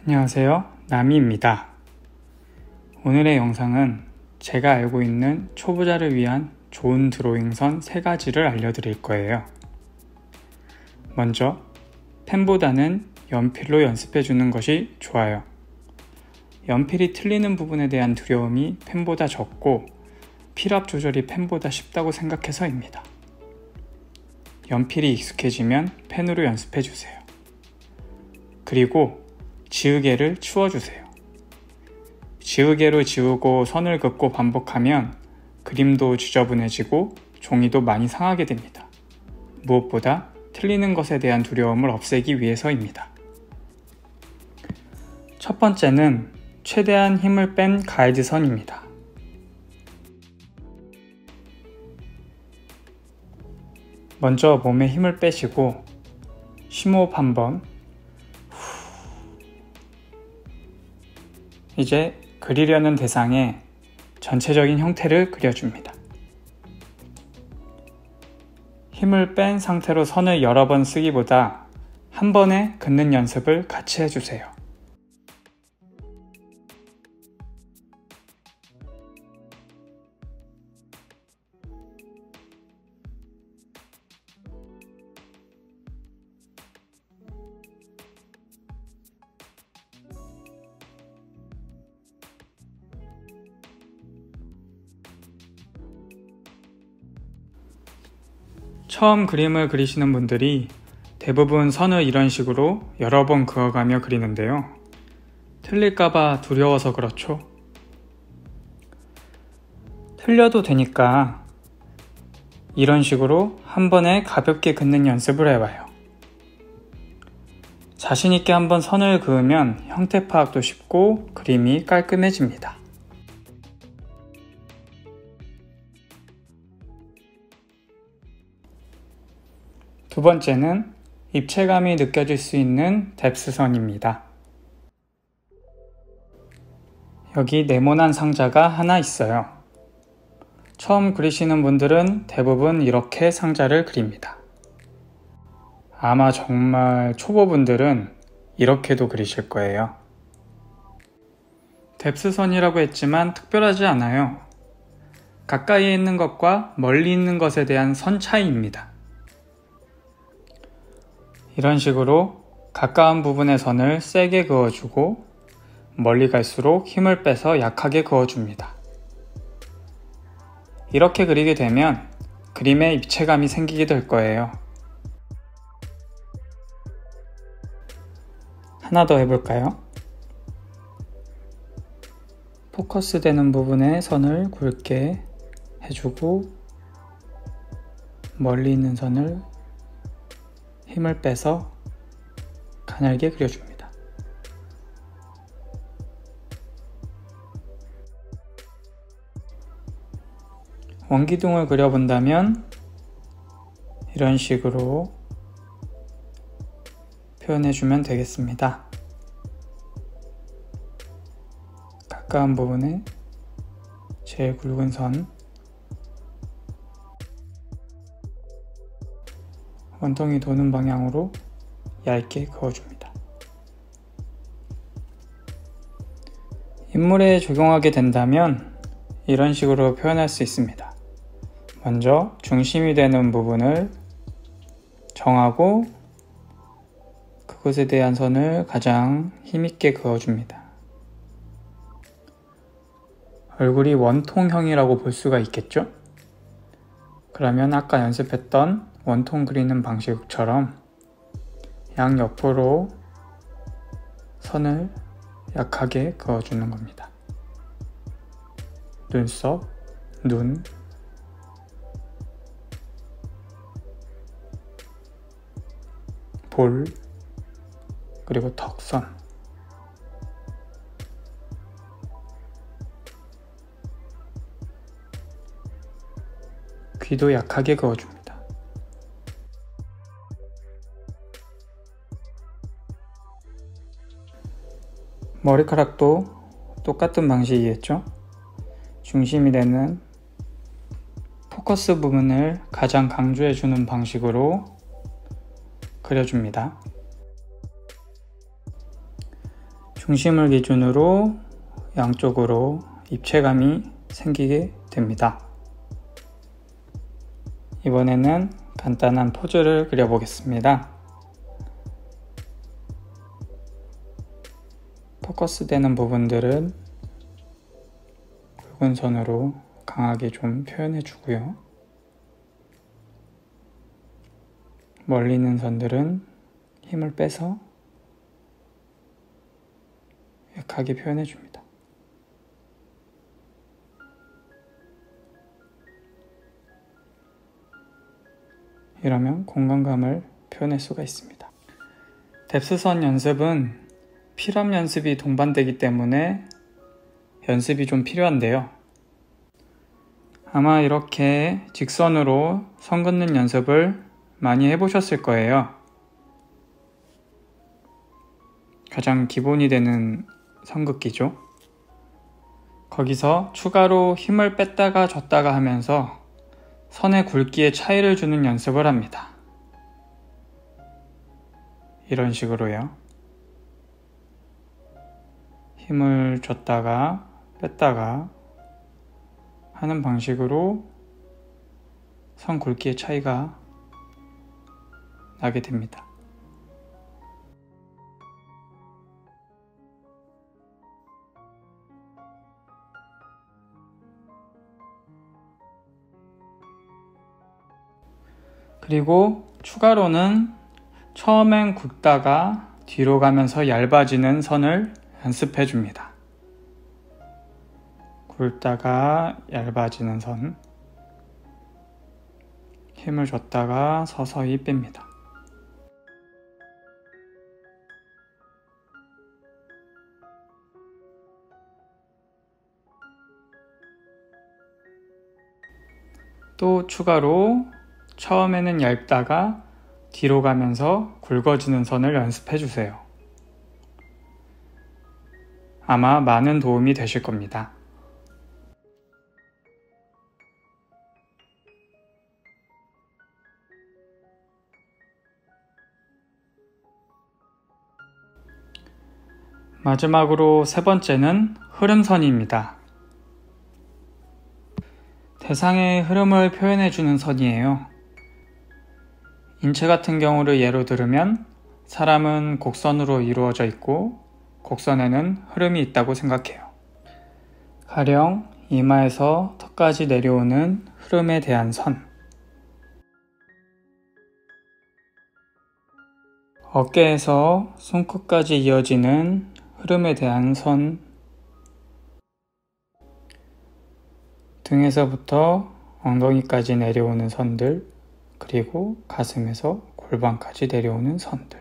안녕하세요, 나미입니다. 오늘의 영상은 제가 알고 있는 초보자를 위한 좋은 드로잉선 3가지를 알려드릴 거예요. 먼저, 펜보다는 연필로 연습해 주는 것이 좋아요. 연필이 틀리는 부분에 대한 두려움이 펜보다 적고 필압 조절이 펜보다 쉽다고 생각해서입니다. 연필이 익숙해지면 펜으로 연습해 주세요. 그리고 지우개를 치워주세요. 지우개로 지우고 선을 긋고 반복하면 그림도 지저분해지고 종이도 많이 상하게 됩니다. 무엇보다 틀리는 것에 대한 두려움을 없애기 위해서입니다. 첫 번째는 최대한 힘을 뺀 가이드선입니다. 먼저 몸에 힘을 빼시고 심호흡 한번. 이제 그리려는 대상의 전체적인 형태를 그려줍니다. 힘을 뺀 상태로 선을 여러 번 쓰기보다 한 번에 긋는 연습을 같이 해주세요. 처음 그림을 그리시는 분들이 대부분 선을 이런 식으로 여러 번 그어가며 그리는데요. 틀릴까봐 두려워서 그렇죠. 틀려도 되니까 이런 식으로 한 번에 가볍게 긋는 연습을 해봐요. 자신있게 한번 선을 그으면 형태 파악도 쉽고 그림이 깔끔해집니다. 두 번째는 입체감이 느껴질 수 있는 뎁스선입니다. 여기 네모난 상자가 하나 있어요. 처음 그리시는 분들은 대부분 이렇게 상자를 그립니다. 아마 정말 초보분들은 이렇게도 그리실 거예요. 뎁스선이라고 했지만 특별하지 않아요. 가까이에 있는 것과 멀리 있는 것에 대한 선 차이입니다. 이런 식으로 가까운 부분의 선을 세게 그어주고 멀리 갈수록 힘을 빼서 약하게 그어줍니다. 이렇게 그리게 되면 그림에 입체감이 생기게 될 거예요. 하나 더 해볼까요? 포커스 되는 부분에 선을 굵게 해주고 멀리 있는 선을 힘을 빼서 가늘게 그려줍니다. 원기둥을 그려본다면 이런 식으로 표현해주면 되겠습니다. 가까운 부분에 제일 굵은 선, 원통이 도는 방향으로 얇게 그어줍니다. 인물에 적용하게 된다면 이런 식으로 표현할 수 있습니다. 먼저 중심이 되는 부분을 정하고 그것에 대한 선을 가장 힘있게 그어줍니다. 얼굴이 원통형이라고 볼 수가 있겠죠? 그러면 아까 연습했던 원통 그리는 방식처럼 양옆으로 선을 약하게 그어주는 겁니다. 눈썹, 눈, 볼, 그리고 턱선, 귀도 약하게 그어줍니다. 머리카락도 똑같은 방식이겠죠? 중심이 되는 포커스 부분을 가장 강조해주는 방식으로 그려줍니다. 중심을 기준으로 양쪽으로 입체감이 생기게 됩니다. 이번에는 간단한 포즈를 그려보겠습니다. 포커스 되는 부분들은 굵은 선으로 강하게 좀 표현해 주고요. 멀리 있는 선들은 힘을 빼서 약하게 표현해 줍니다. 이러면 공간감을 표현할 수가 있습니다. 뎁스선 연습은 필압 연습이 동반되기 때문에 연습이 좀 필요한데요. 아마 이렇게 직선으로 선 긋는 연습을 많이 해보셨을 거예요. 가장 기본이 되는 선 긋기죠. 거기서 추가로 힘을 뺐다가 줬다가 하면서 선의 굵기에 차이를 주는 연습을 합니다. 이런 식으로요. 힘을 줬다가 뺐다가 하는 방식으로 선 굵기의 차이가 나게 됩니다. 그리고 추가로는 처음엔 굵다가 뒤로 가면서 얇아지는 선을 연습해 줍니다. 굵다가 얇아지는 선, 힘을 줬다가 서서히 뺍니다. 또 추가로 처음에는 얇다가 뒤로 가면서 굵어지는 선을 연습해 주세요. 아마 많은 도움이 되실 겁니다. 마지막으로 세 번째는 흐름선입니다. 대상의 흐름을 표현해주는 선이에요. 인체 같은 경우를 예로 들으면 사람은 곡선으로 이루어져 있고 곡선에는 흐름이 있다고 생각해요. 가령 이마에서 턱까지 내려오는 흐름에 대한 선, 어깨에서 손끝까지 이어지는 흐름에 대한 선, 등에서부터 엉덩이까지 내려오는 선들, 그리고 가슴에서 골반까지 내려오는 선들.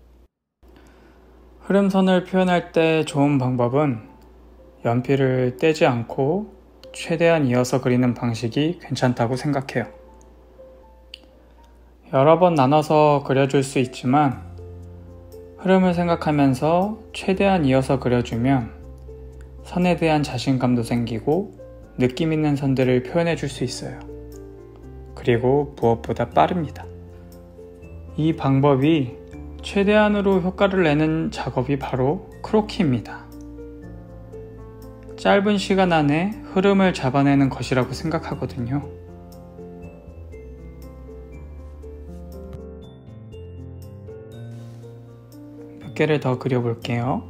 흐름선을 표현할 때 좋은 방법은 연필을 떼지 않고 최대한 이어서 그리는 방식이 괜찮다고 생각해요. 여러 번 나눠서 그려줄 수 있지만 흐름을 생각하면서 최대한 이어서 그려주면 선에 대한 자신감도 생기고 느낌 있는 선들을 표현해 줄 수 있어요. 그리고 무엇보다 빠릅니다. 이 방법이 최대한으로 효과를 내는 작업이 바로 크로키입니다. 짧은 시간 안에 흐름을 잡아내는 것이라고 생각하거든요. 몇 개를 더 그려볼게요.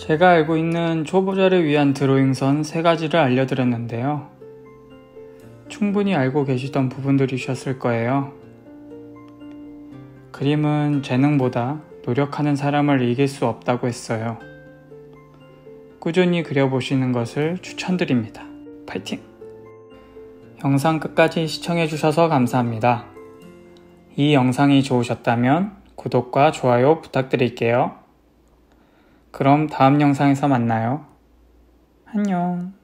제가 알고 있는 초보자를 위한 드로잉선 3가지를 알려드렸는데요. 충분히 알고 계시던 부분들이셨을 거예요. 그림은 재능보다 노력하는 사람을 이길 수 없다고 했어요. 꾸준히 그려보시는 것을 추천드립니다. 파이팅! 영상 끝까지 시청해주셔서 감사합니다. 이 영상이 좋으셨다면 구독과 좋아요 부탁드릴게요. 그럼 다음 영상에서 만나요. 안녕.